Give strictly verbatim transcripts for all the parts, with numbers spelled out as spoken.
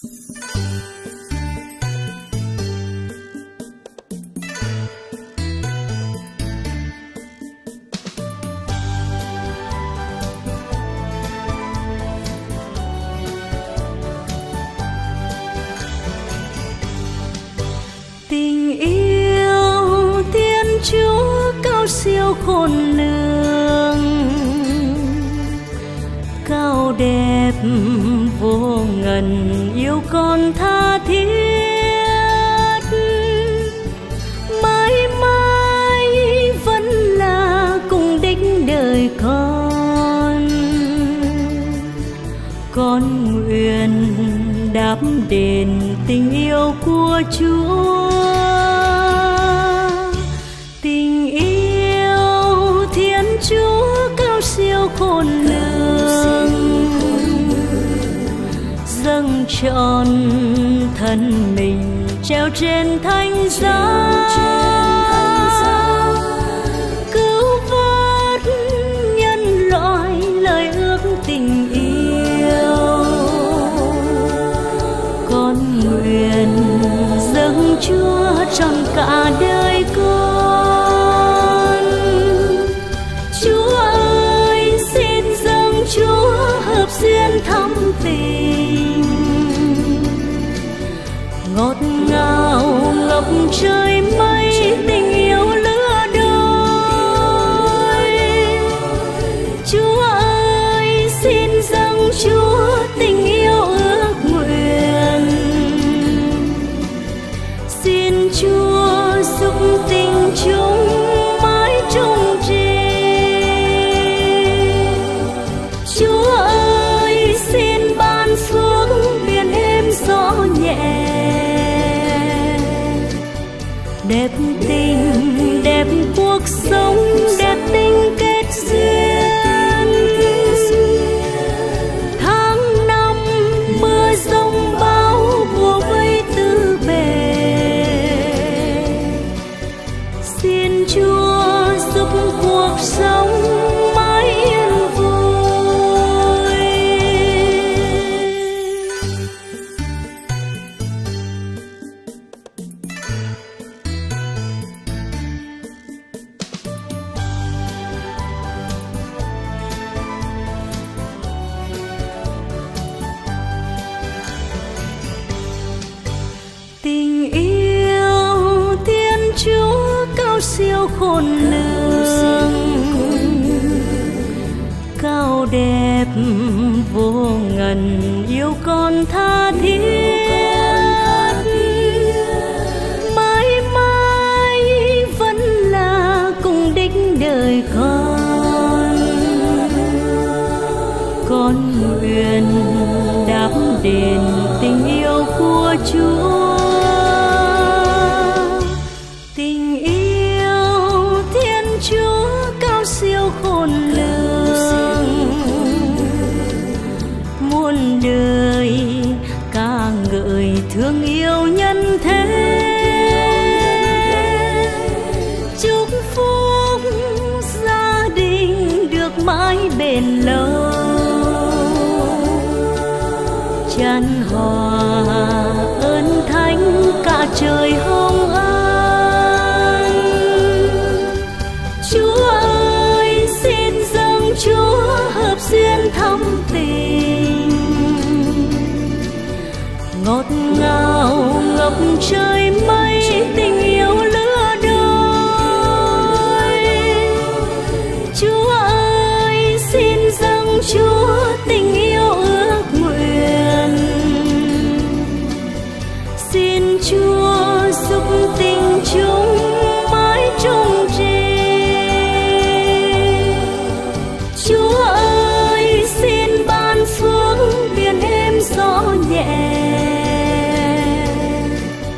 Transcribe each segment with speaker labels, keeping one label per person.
Speaker 1: Tình yêu Thiên Chúa cao siêu khôn lường, cao đẹp vô ngần yêu con tha thiết, mãi mãi vẫn là cùng đích đời con. Con nguyện đáp đền tình yêu của Chúa. Tình yêu Thiên Chúa cao siêu khôn lường, dâng trọn thân mình treo trên thánh giá, cứu vớt nhân loại lời ước tình yêu. Con nguyện dâng Chúa trọn cả đời con. Chúa ơi, xin dâng Chúa hợp duyên thắm tình, ngọt ngào ngập trời mây tình yêu lứa đôi. Chúa ơi, xin dâng Chúa tình yêu ước nguyện. Xin Chúa giúp tình chúng mãi trung trì. Chúa ơi, xin ban xuống biển êm gió nhẹ, đẹp tình đẹp cuộc sống, đẹp tình kết duyên. Tháng năm mưa giông bão bùa vây tứ bề, xin Chúa giúp cuộc sống mãi yên vui. Tình yêu Thiên Chúa cao siêu khôn lường, cao đẹp vô ngần yêu con tha thiết, mãi mãi vẫn là cùng đích đời con. Con nguyện đáp đền tình yêu của Chúa. Tình yêu Thiên Chúa cao siêu khôn lường, muôn đời ca ngợi thương yêu nhân thế. Chúc phúc gia đình được mãi bền lâu, chan hòa ơn thánh cả trời hồng ân. Chúa ơi, xin dâng Chúa hợp duyên thắm tình, ngọt ngào ngập trời mây tình yêu lứa đôi. Chúa ơi, xin dâng Chúa tình yêu ước nguyện. Xin Chúa giúp tình chúng mãi trung trì. Chúa ơi, xin ban xuống biển êm gió nhẹ,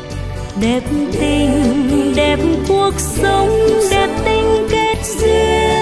Speaker 1: đẹp tình đẹp cuộc sống, đẹp tình kết duyên.